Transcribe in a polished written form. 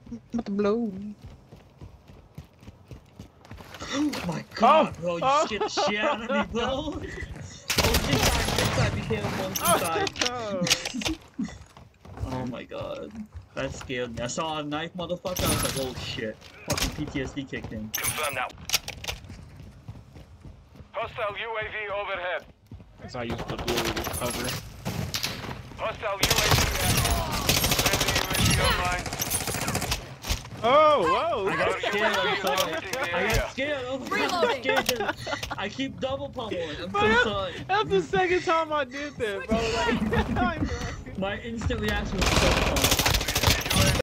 I'm about to blow. Oh my god, bro, you scared the shit out of me, bro. Oh, this time became a monkey side. Oh my god. That scared me. I saw a knife, motherfucker, I was like, oh shit. Fucking PTSD kicked in. Confirm now. Hostile UAV overhead. That's how I use the blue as cover. Hostile UAV online. Oh, whoa! I got scared, I'm sorry. I got scared, Reloading. scared. I keep double pummeling, I'm so sorry. That's the second time I did that, bro. Like, My instant reaction was so funny.